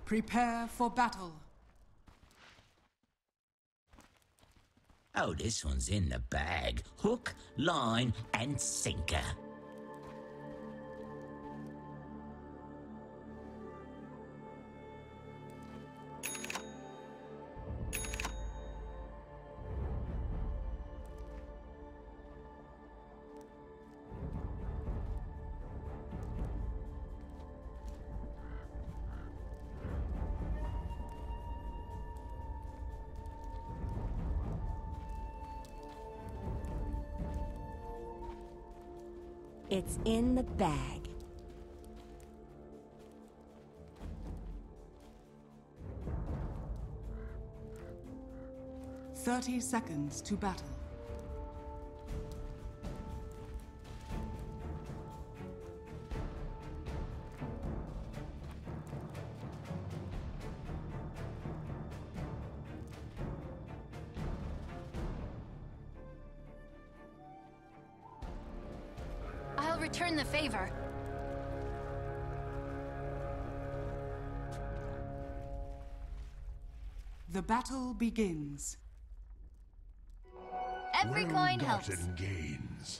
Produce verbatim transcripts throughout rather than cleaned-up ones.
Prepare for battle. Oh, this one's in the bag. Hook, line, and sinker. It's in the bag. Thirty seconds to battle. I'll return the favor. The battle begins. Every coin helps. Well-gotten gains.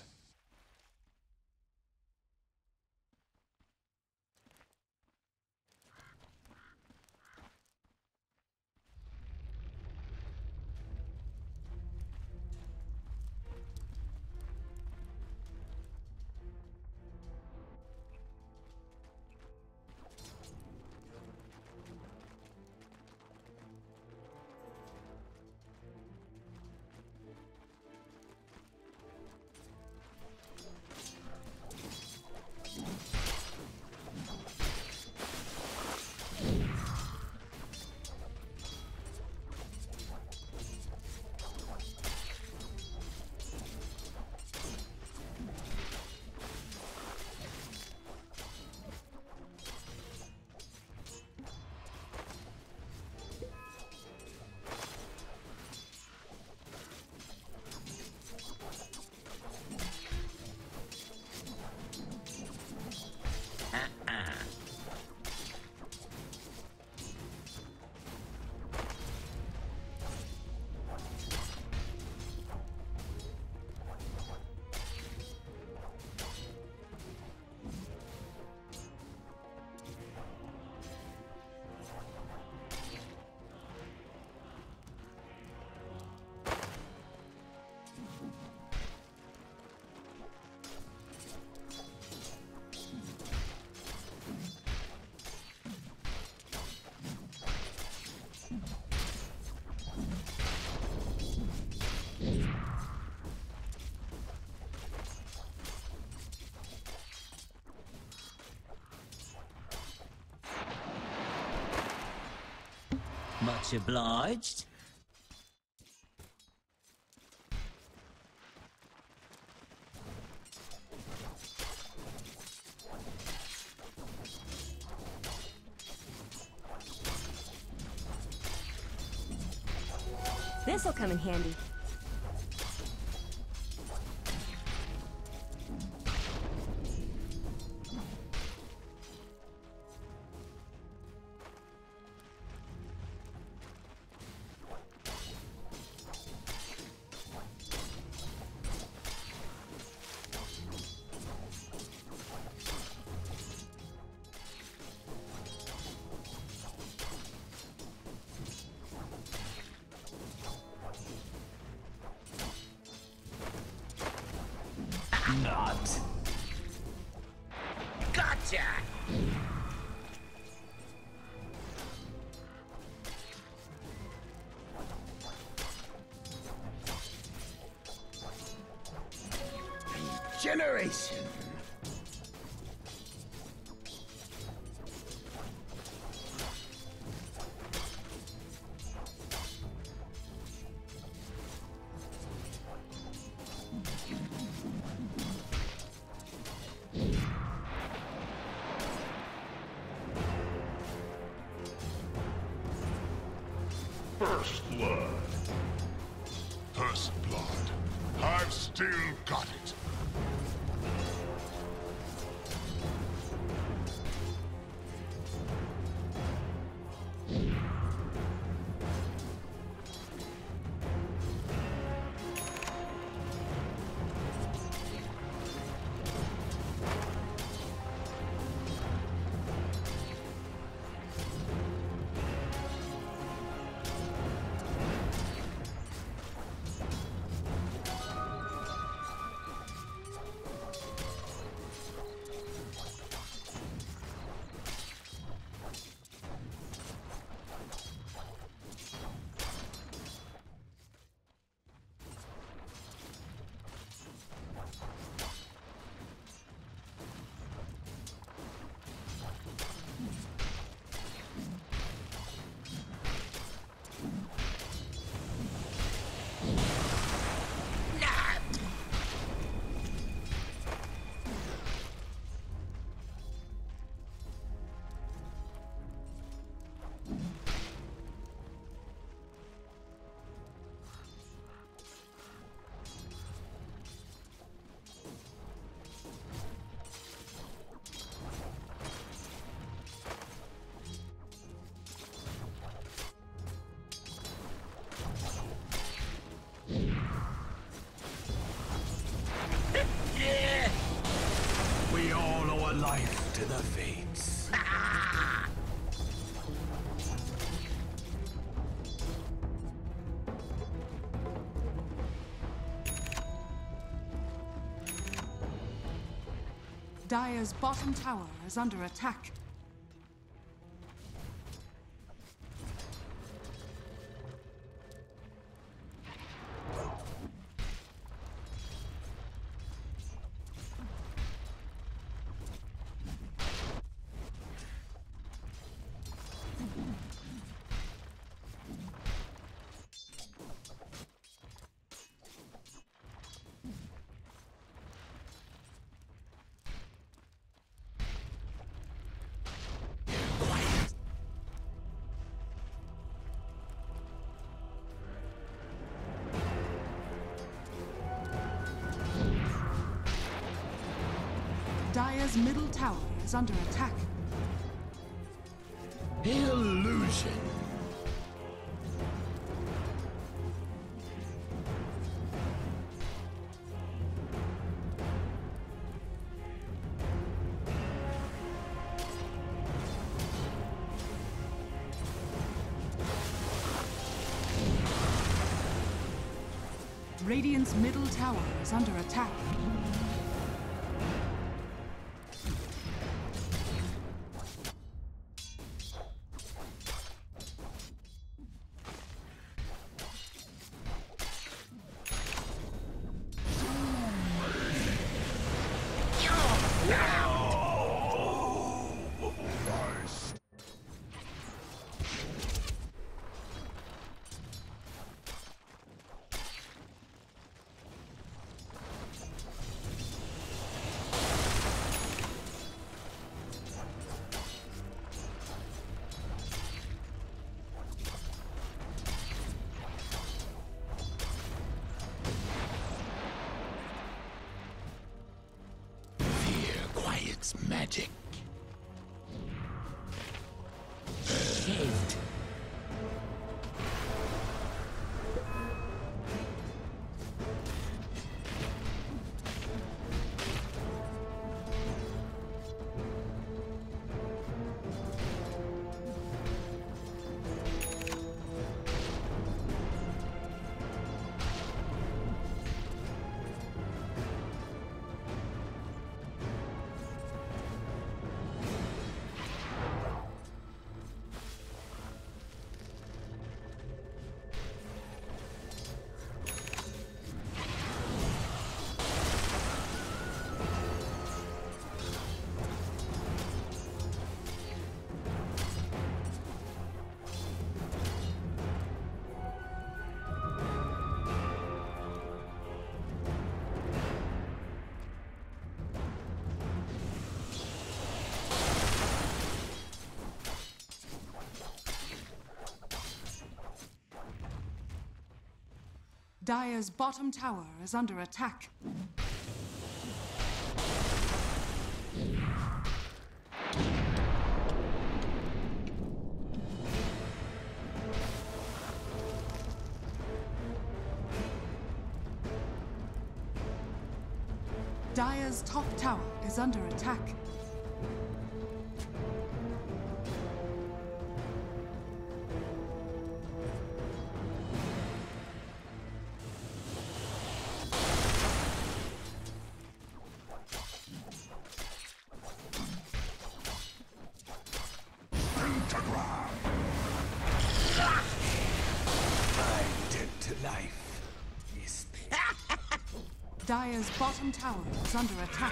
Much obliged. This'll come in handy. Not. Gotcha! Regeneration. First blood. First blood. I've still got it. Dire's bottom tower is under attack. Dire's middle tower is under attack. Illusion. Radiant's middle tower is under attack. Magic. Shaved. Dire's bottom tower is under attack. Dire's top tower is under attack. Dire's bottom tower is under attack.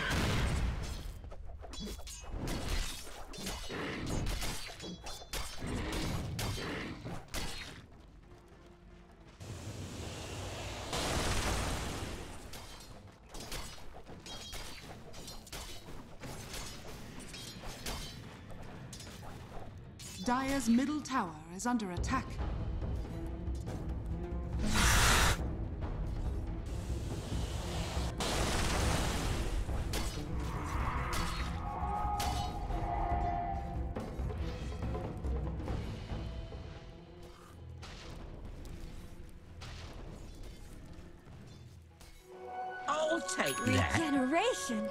Dire's middle tower is under attack. I'll take that. Regeneration.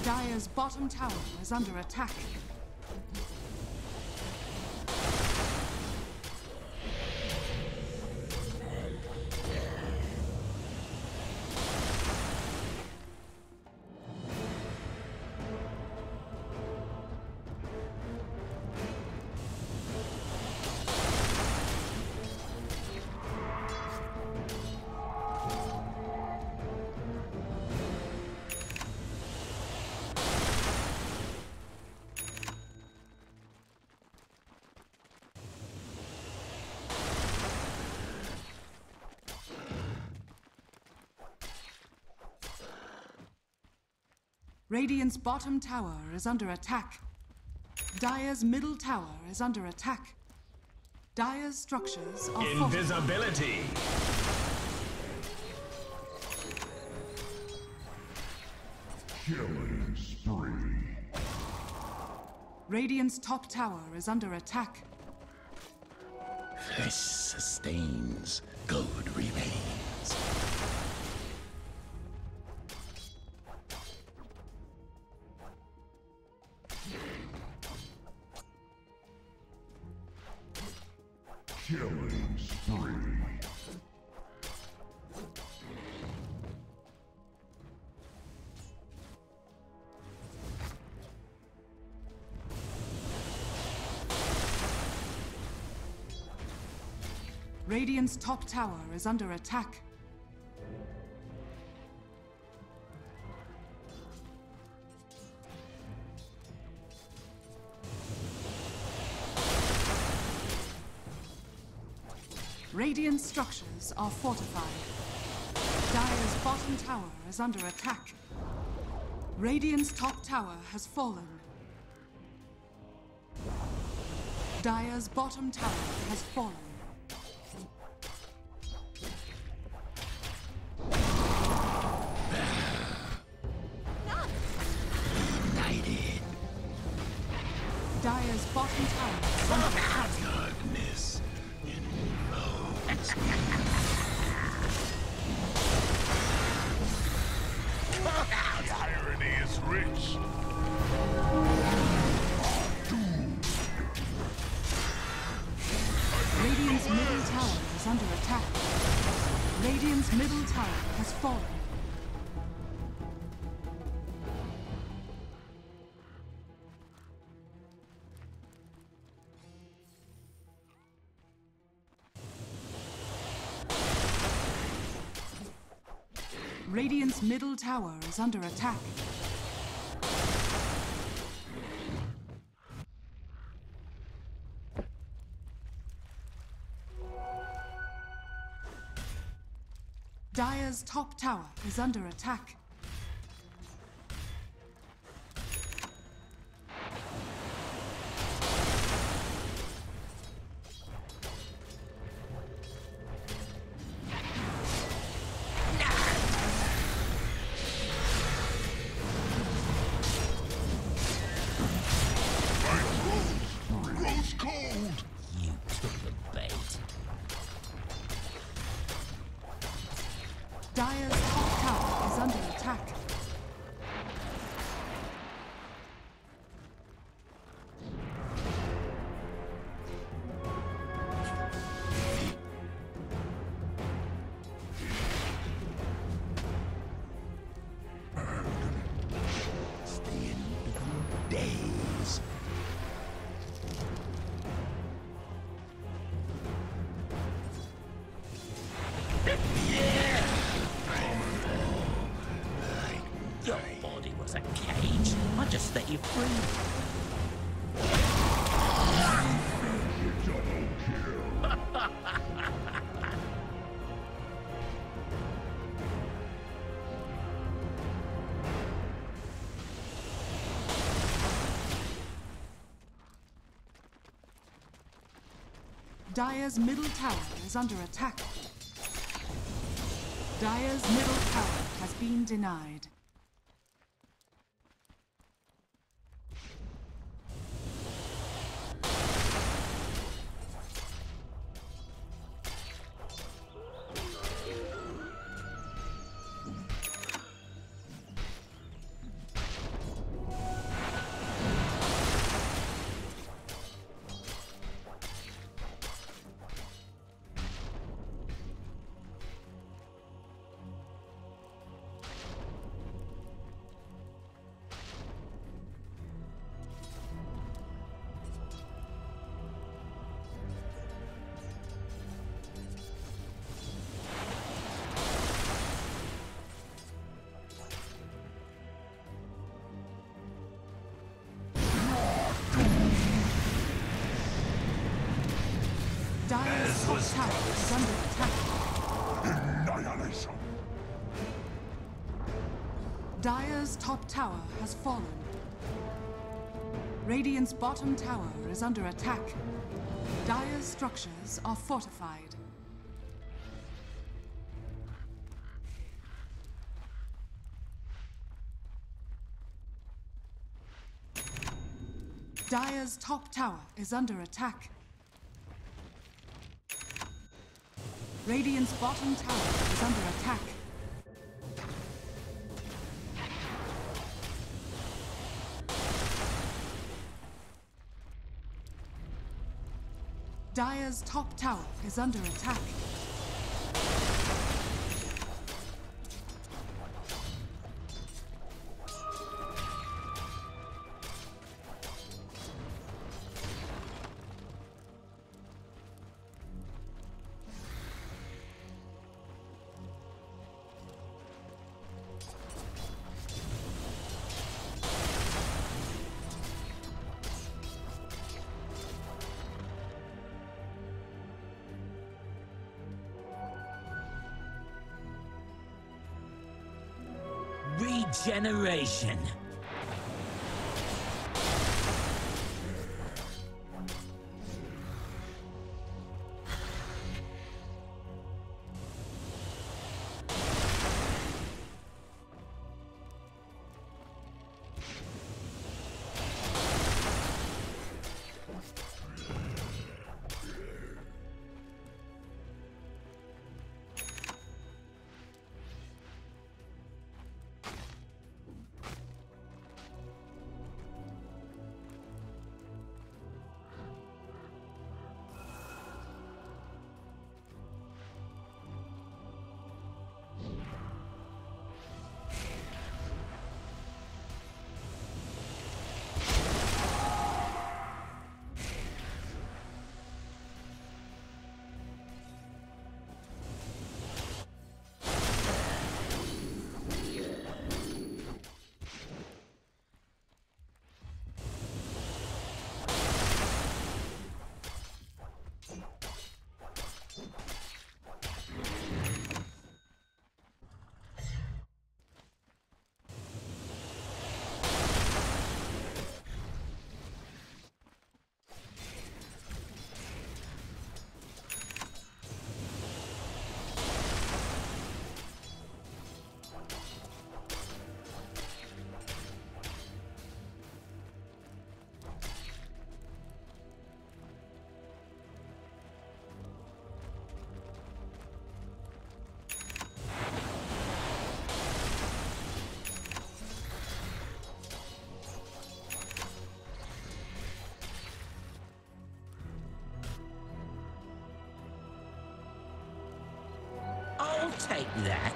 Dire's bottom tower is under attack. Radiant's bottom tower is under attack. Dire's middle tower is under attack. Dire's structures are fortified. Invisibility! Killing spree. Radiant's top tower is under attack. Flesh sustains, gold remains. Killing spree. Radiant's top tower is under attack. Radiant structures are fortified. Dire's bottom tower is under attack. Radiant's top tower has fallen. Dire's bottom tower has fallen. United. Dire's bottom tower is under attack. Darkness envelops me. Irony is rich. Radiant's middle tower is under attack. Radiant's middle tower has fallen. Radiant's middle tower is under attack. Dire's top tower is under attack. Grows cold. You took the bait. Dire's top tower is under attack. Stay in days. Your body was a cage. I just let you free. Dire's middle tower is under attack. Dire's middle tower has been denied. Dire's top tower is under attack. Annihilation. Dire's top tower has fallen. Radiant's bottom tower is under attack. Dire's structures are fortified. Dire's top tower is under attack. Radiant's bottom tower is under attack. Dire's top tower is under attack. Regeneration. I'll take that.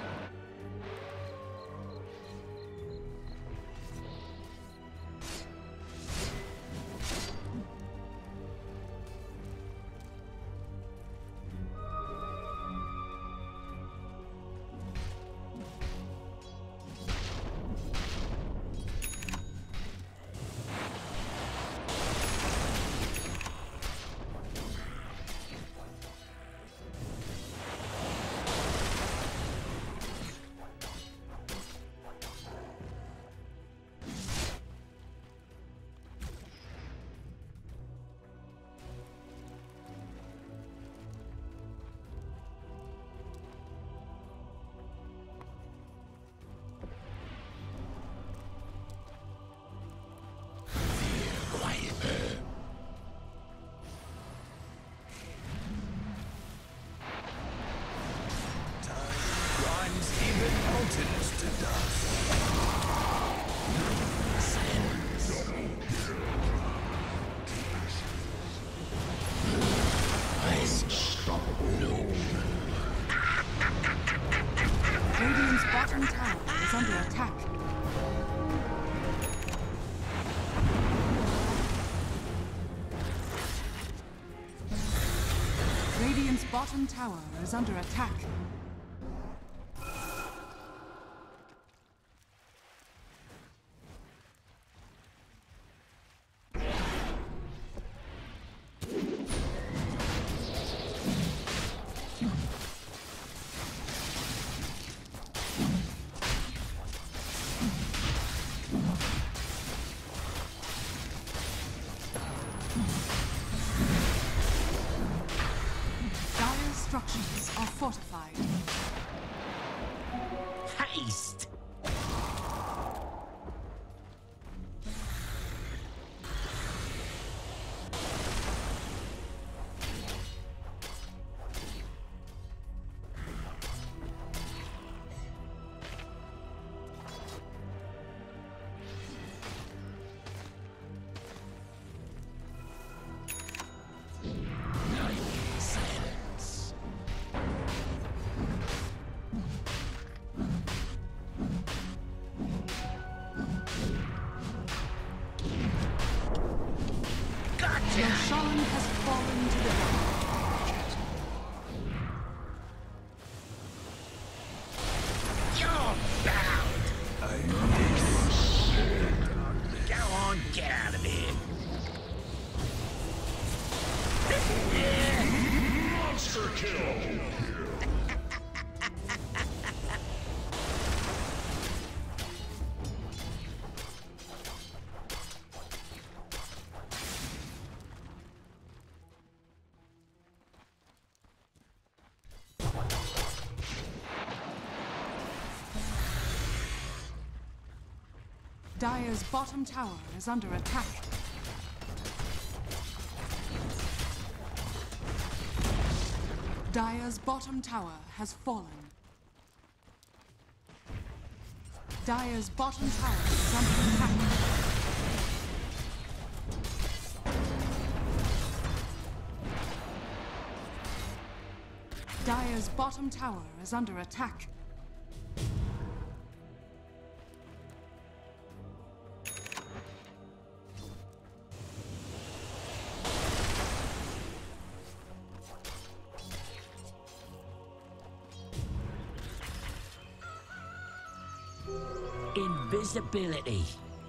Radiant's bottom tower is under attack. Radiant's bottom tower is under attack. fortified. Haste! Roshan has fallen to the ground. You're bound! Go on, get out of here! Monster kill! Dire's bottom tower is under attack. Dire's bottom tower has fallen. Dire's bottom tower is under attack. Dire's bottom tower is under attack. Invisibility.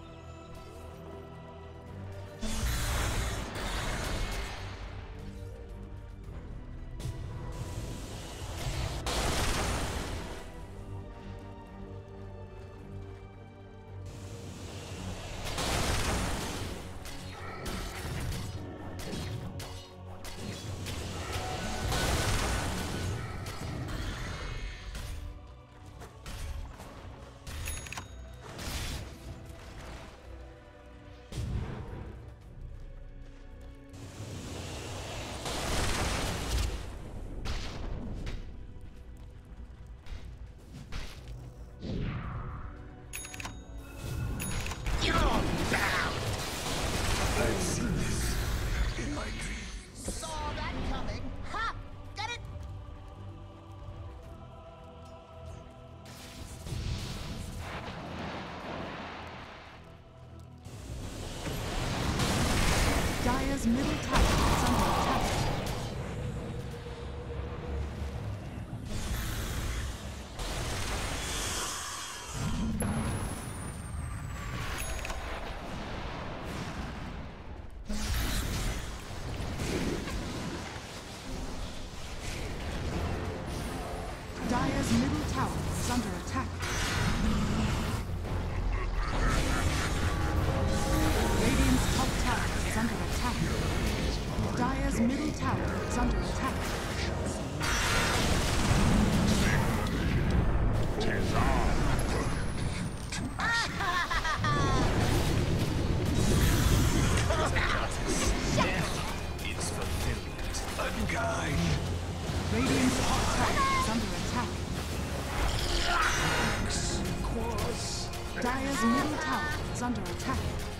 Dire's middle tower is under attack. Dire's middle tower is under attack. Radiant's top tower is under attack. Dire's middle tower is under attack. It's fulfillment. Unkind. Radiant's top tower is under attack. Dire's middle tower is under attack.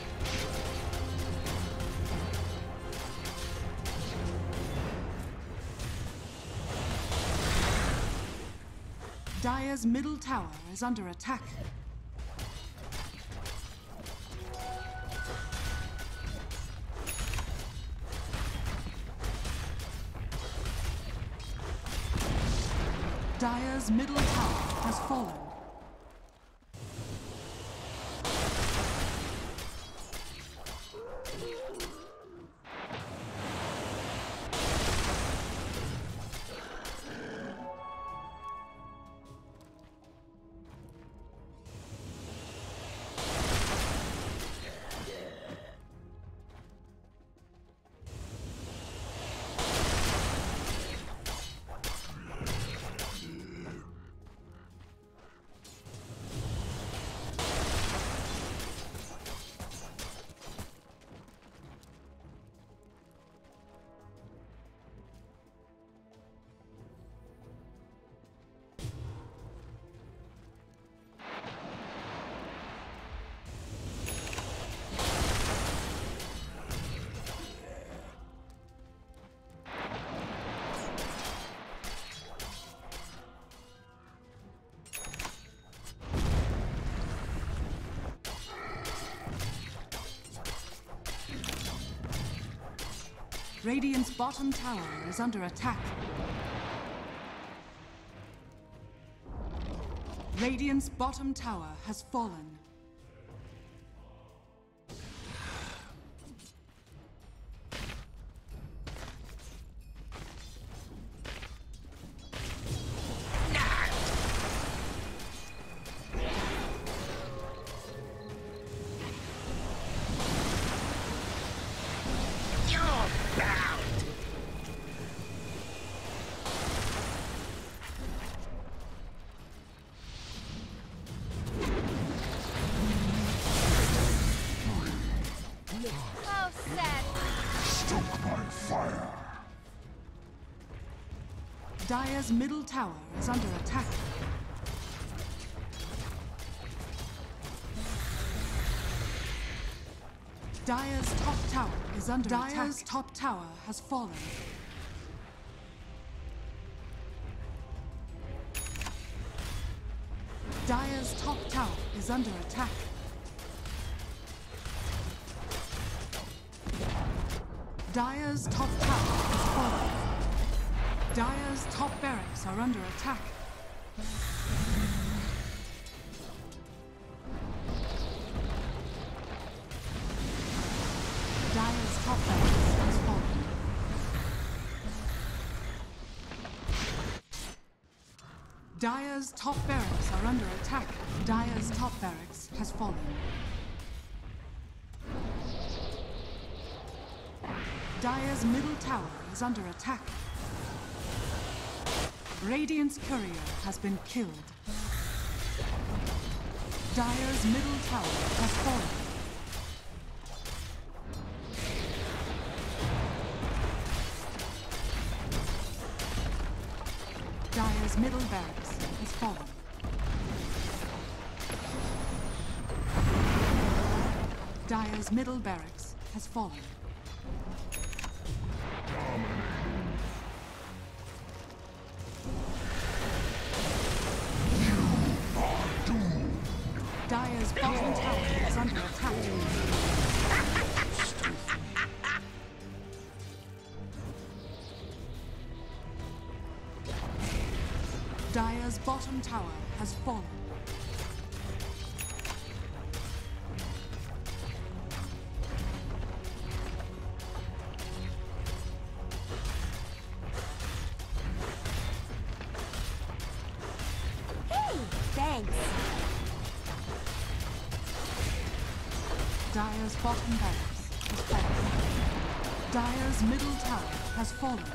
Dire's middle tower is under attack. Dire's middle tower has fallen. Radiant's bottom tower is under attack. Radiant's bottom tower has fallen. Oh, sad. Stoke by fire. Dire's middle tower is under attack. Dire's top tower is under attack. Dire's top tower has fallen. Dire's top tower is under attack. Dire's top tower has fallen. Dire's top barracks are under attack. Dire's top barracks has fallen. Dire's top barracks are under attack. Dire's top barracks has fallen. Dire's middle tower is under attack. Radiant's courier has been killed. Dire's middle tower has fallen. Dire's middle barracks has fallen. Dire's middle barracks has fallen. Dire's bottom tower is under attack. Dire's bottom tower has fallen. Hey, thanks. Dire's bottom barracks has fallen. Dire's middle tower has fallen.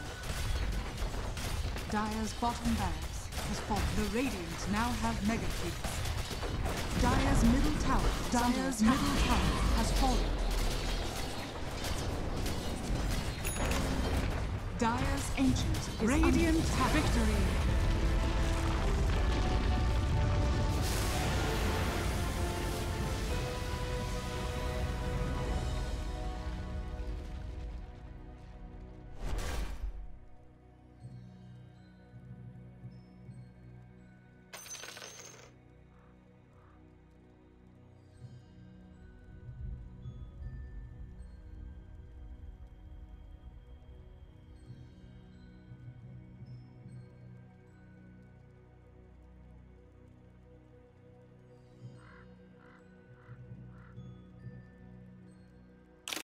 Dire's bottom barracks has fallen. The Radiant now have mega creeps. Dire's middle tower, Dire's middle tower has fallen. Dire's ancient is Radiant victory.